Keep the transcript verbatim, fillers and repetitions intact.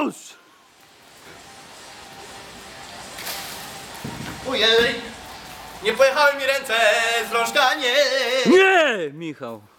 Już! Ojej! Nie pojechały mi ręce z rączka, nie! Nie, Michał.